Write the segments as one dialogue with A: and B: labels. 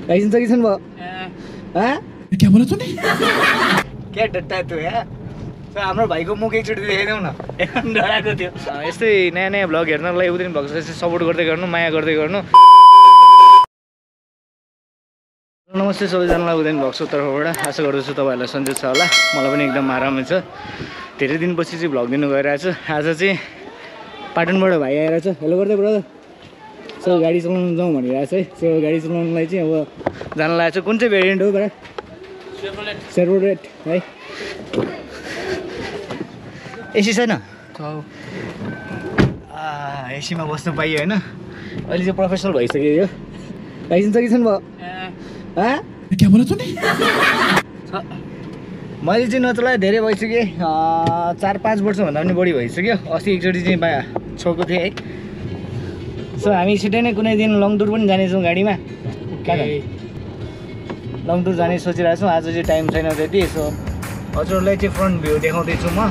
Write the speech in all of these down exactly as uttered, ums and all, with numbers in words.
A: licence की छैन भयो हाँ
B: क्या बोला तूने
A: क्या डट्टा तू यार सो हाम्रो भाइको मुख एकचोटि देखाइदेऊ न डराएको थियो यस्तै नयाँ नयाँ भ्लग हेर्नलाई उदिन भ्लग यसरी सपोर्ट गर्दै गर्नु माया गर्दै गर्नु नमस्ते सबैजनालाई उदिन भ्लग्सको तर्फबाट आशा गर्दछु तपाईँहरूलाई सन्चै छ होला मलाई पनि एकदम आरामै छ धेरै दिनपछि चाहिँ भ्लग दिनु गइरहेको छु आज चाहिँ पाटनबाट भाइ आएर छ हेलो गर्दै ब्रदर सो गाडी चलाउनु जाउँ भनिरहेको छ है सो गाडी चलाउनुलाई चाहिँ अब जान लागेको छ कुन चाहिँ भेरिएन्ट हो बडा सेरोरेट है एसी छैन एसीमा बस्नु पाइयो होइन अहिले चाहिँ प्रोफेसनल भइसक्यो यो लाइसेन्स कि छैन भयो
B: क्या बोला तूने
A: मैले चाहिँ नचलाए धेरै भइसक्यो चार पाँच वर्षभन्दा पनि बढी भइसक्यो अस्ति एकचोटि चाहिँ बा छोएको थिएँ है सो हामी छिटै नै कुनै दिन लङ टुर पनि जानेछौँ गाडीमा कहाँ लङ टुर जाने सोचिरहेको छौँ आज चाहिँ टाइम छैन त्यति सो हजुरहरूलाई चाहिँ फ्रन्ट भ्यू देखाउँदैछु म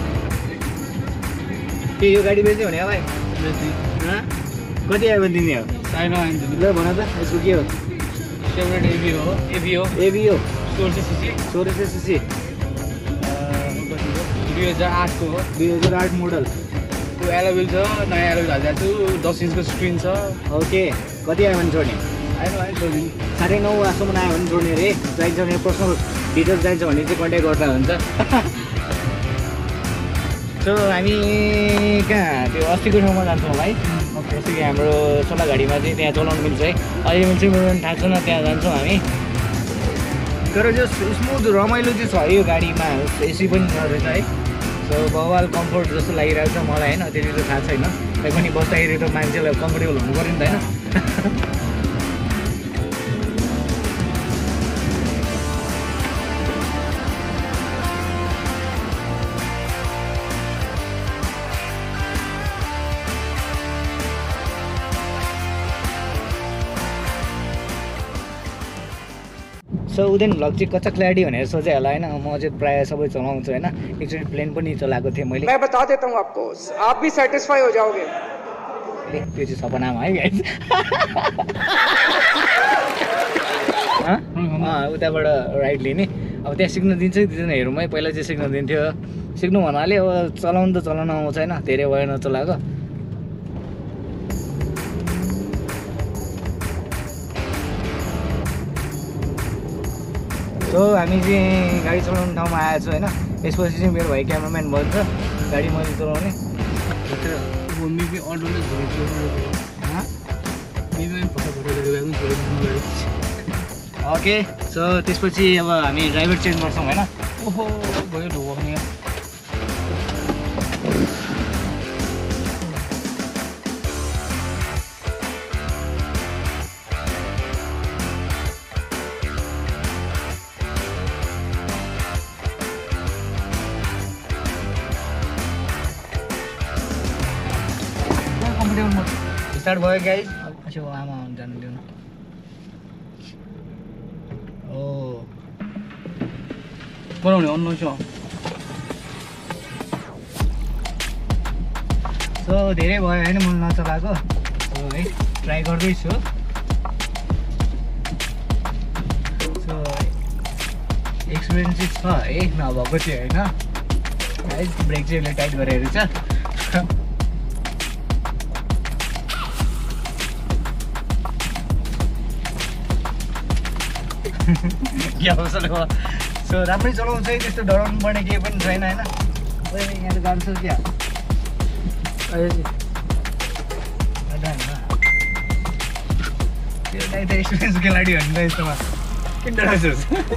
A: के यो गाडी बेच्यो भने भाइ कति आयो भने दिने हो ल भन त यसको के हो
C: फेभरेट एभी हो एभी हो
A: एभी हो
C: सोह्र सय सिसी
A: सोह्र सय सिसी
C: दुई हजार आठको हो
A: दुई हजार आठ मोडल
C: त्यो एलोभिल छ नयाँ एलोभिल हालिदिएको छु दस इन्चको स्क्रिन छ
A: ओके कति आयो भने छोड्ने
C: आयो आयो छोडिदिनु
A: साढे नौ आसम्म आयो भने छोड्ने अरे चाहिन्छ भने पर्सनल डिटेल्स चाहिन्छ भने चाहिँ कन्ट्याक्ट गर्दा हुन्छ सो हामी कहाँ त्यो अस्तिको ठाउँमा जान्छौँ भाइ जस्तो कि हाम्रो चोला गाडीमा चाहिँ त्यहाँ चलाउनु मिल्छ है अहिले मिल्छ मिल्दैन थाहा छैन त्यहाँ जान्छौँ हामी तर जो स्मुथ रमाइलो चाहिँ छ यो गाडीमा एसी पनि रहेछ है सो बवाल कम्फोर्ट जस्तो लागिरहेको छ मलाई होइन त्यति त थाहा छैन तै पनि बस्दाखेरि त मान्छेलाई कम्फोर्टेबल हुनु पऱ्यो नि त होइन सो उदिन भ्लग चाहिँ कच्चा क्ल्यारिटी भनेर सोचेँ होला होइन म चाहिँ प्रायः सबै चलाउँछु होइन एकचोटि प्लेन पनि चलाएको थिएँ मैले
D: मैं बता देता हूँ आपको आप भी सेटिस्फाई हो जाओगे
A: त्यो चाहिँ सपनामा है गाइस उताबाट राइट लिने अब त्यहाँ सिक्न दिन्छ कि दिँदैन हेरौँ है पहिला चाहिँ सिक्न दिन्थ्यो सिक्नु भन्नाले अब चलाउनु त चलाउन आउँछ होइन धेरै भयो नचलाएको सो हामी चाहिँ गाडी चलाउने ठाउँमा आएछु होइन यसपछि चाहिँ मेरो भाइ क्यामराम्यान भन्छ गाडी मैले चलाउने ओके सो त्यसपछि अब हामी ड्राइभर चेन्ज गर्छौँ होइन
C: ओहो भयो ढोक्ने
A: स्टार्ट भयो गाइस अच्छा आमा जानु दिउँ ओ
C: बनाउने अन्नु छ
A: सो धेरै भयो होइन मैले नचलाएको सो है ट्राई गर्दैछु सो एक्सपिरियन्स चाहिँ छ है नभएको चाहिँ होइन है ब्रेक चाहिँ यसले टाइट गरेर छ सो राम्रै चलाउँछ है त्यस्तो डराउनु पर्ने केही पनि छैन होइन यहाँ त जान्छ क्या त्यो गाई त एक्सपिरियन्स खेलाडी हो नि त यस्तोमा किन डराउँछस्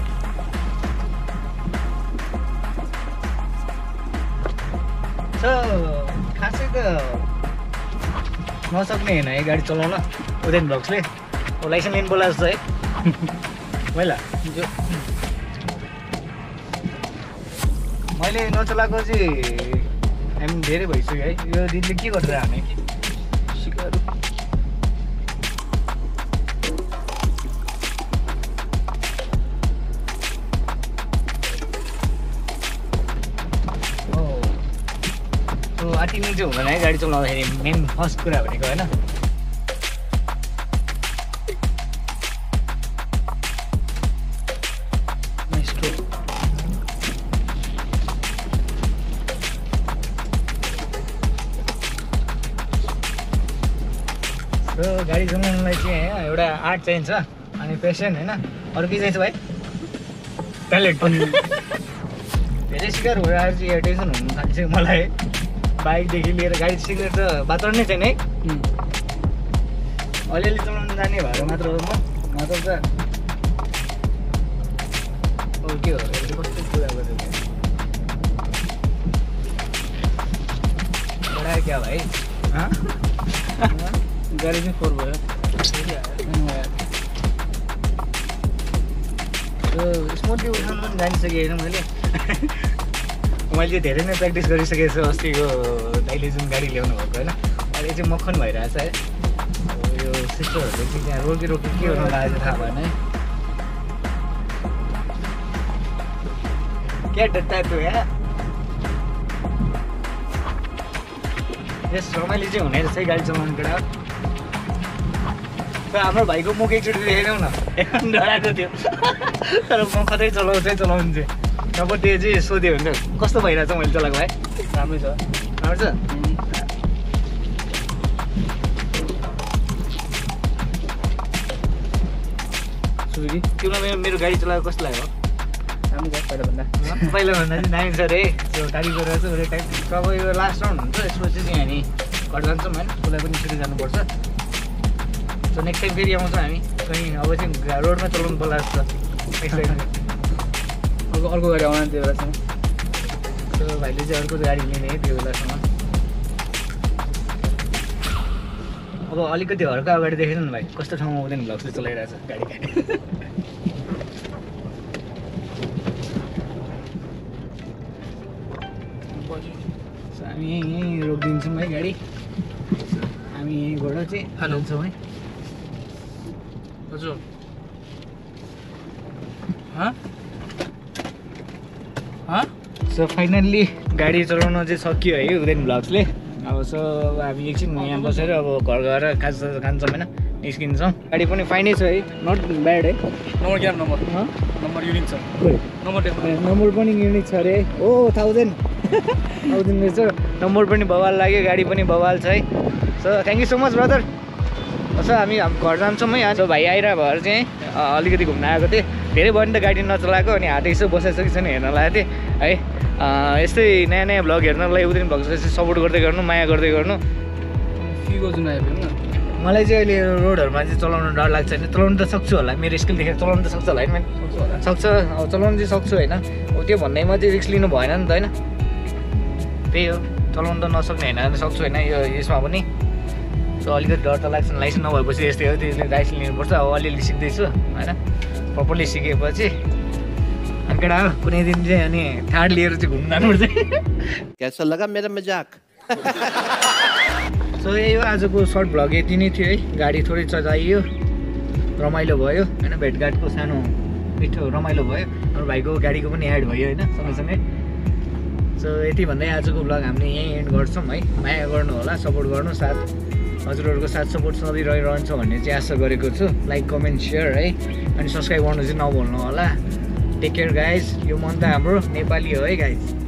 A: सो खासै त नसक्ने होइन है गाडी चलाउन उदिन भ्लग्सले लाइसेन्स लिनु बोलाएको छ है मैला मैले नचलाएको चाहिँ हामी धेरै भइसक्यो है यो दिनले के गर्छ हामी सिकाहरू आटिनु चाहिँ हुँदैन है गाडी चलाउँदाखेरि मेन फर्स्ट कुरा भनेको होइन र गाडी चलाउनलाई चाहिँ होइन एउटा आर्ट चाहिन्छ अनि पेसेन्ट होइन अरू के चाहिन्छ भाइ ट्यालेन्ट पनि धेरै सिकार भएर आएर चाहिँ टेन्सन हुनु थालिसक्यो मलाई बाइकदेखि लिएर गाडी सिकेर त वातावरण नै छैन है अलिअलि चलाउनु जाने भएर मात्र हो म नत्र त अरू के हो कस्तो कुरा गरेको बढायो क्या भाइ
C: गाडी चाहिँ फोर भयो
A: स्मुथली उठाउनु पनि जानिसकेँ होइन मैले मैले धेरै नै प्र्याक्टिस गरिसकेको छु अस्तिको दाइले जुन गाडी ल्याउनु भएको होइन अहिले चाहिँ मक्खन भइरहेछ है यो सिस्टरहरूले चाहिँ त्यहाँ रोकी रोकी के गर्नु लागेको थाहा भएन है क्या डट्टा त्यो यहाँ यस रमाइलो चाहिँ हुने रहेछ है गाडी चलाउनु केटा हाम्रो भाइको मुख एकचोटि देखेनौ न एकदम डराएको थियो तर म कतै चलाउँछ चलाउनु चाहिँ अब त्यो चाहिँ सोध्यो भने कस्तो भइरहेछ मैले चलाएको भाइ
C: राम्रै छ
A: राम्रो छ
C: सुरी
A: तिमीलाई मेरो मेरो गाडी चलाएको कस्तो लाग्यो
C: राम्रो छ पहिलाभन्दा
A: पहिलाभन्दा चाहिँ दामी छ अरे त्यो गाडी गरेर चाहिँ एउटा टाइम अब यो लास्ट राउन्ड हुन्छ यसपछि चाहिँ हामी घर जान्छौँ होइन उसलाई पनि छिटो जानुपर्छ सो नेक्स्ट टाइम फेरि आउँछौँ हामी कहीँ अब चाहिँ रोडमा चलाउनु पर्ला जस्तो नेक्स्ट टाइम
C: अर्को अर्को गाडी आउन त्यो बेलासम्म
A: सो भाइले चाहिँ अर्को गाडी लिने त्यो बेलासम्म अब अलिकति हर्का अगाडि देखेन नि भाइ कस्तो ठाउँमा आउँदैन भ्लग्सले चलाइरहेछ गाडी सो हामी यहीँ रोकिदिन्छौँ है गाडी हामी यहीँबाट चाहिँ जान्छौँ है
C: हजुर
A: सो फाइनल्ली गाडी चलाउन चाहिँ सकियो है उदेन भ्लग्सले अब सो हामी एकछिन यहाँ बसेर अब घर गएर खाजा खान्छौँ होइन निस्किन्छौँ गाडी पनि फाइनै छ है नट ब्याड है
C: नम्बर क्या नम्बर नम्बर युनिट छ नम्बर
A: नम्बर पनि युनिक छ अरे ओ थाउजन्ड थाउजन्ड रहेछ नम्बर पनि बवाल लाग्यो गाडी पनि बवाल छ है so thank you so much brother so हामी घर जान्छौँ है सो भाइ आइरह भएर चाहिँ अलिकति घुम्न आएको थिएँ धेरै भयो नि त गाडी नचलाएको अनि हात यसो बसेछ कि छैन हेर्न लागेको थिएँ है यस्तै नयाँ नयाँ भ्लग हेर्नलाई उदिन भ्लग यसो सपोर्ट गर्दै गर्नु माया गर्दै गर्नु
C: फीको जुन आयो
A: मलाई चाहिँ अहिले रोडहरूमा चाहिँ चलाउनु डर लाग्छ होइन चलाउनु त सक्छु होला मेरो स्किल देखेर चलाउनु त सक्छ होला होइन सक्छ अब चलाउनु चाहिँ सक्छु होइन अब त्यो भन्दैमा चाहिँ रिस्क लिनु भएन नि त होइन त्यही हो चलाउनु त नसक्ने होइन सक्छु होइन यो यसमा पनि सो अलिकति डर त लाग्छ लाइसेन्स नभएपछि यस्तै हो त्यसले लाइसेन्स लिनुपर्छ अब अलिअलि सिक्दैछु होइन प्रपरली सिकेपछि अनि केटा हो कुनै दिन चाहिँ अनि थार्ड लिएर चाहिँ घुम्नु जानुपर्छ
B: कैसा लगा मेरा मजाक
A: सो यही हो आजको सर्ट भ्लग यति नै थियो है गाडी थोरै चलाइयो रमाइलो भयो होइन भेटघाटको सानो मिठो रमाइलो भयो हाम्रो भाइको गाडीको पनि एड भयो होइन सँगसँगै सो यति भन्दै आजको भ्लग हामीले यहीँ एन्ड गर्छौँ है माया गर्नु होला सपोर्ट गर्नु साथ हजुरहरूको साथ सपोर्ट सधैँ रहिरहन्छ भन्ने चाहिँ आशा गरेको छु लाइक कमेन्ट सेयर है अनि सब्सक्राइब गर्नु चाहिँ नभुल्नु होला टेक केयर गाइज यो मन त हाम्रो नेपाली हो है गाइज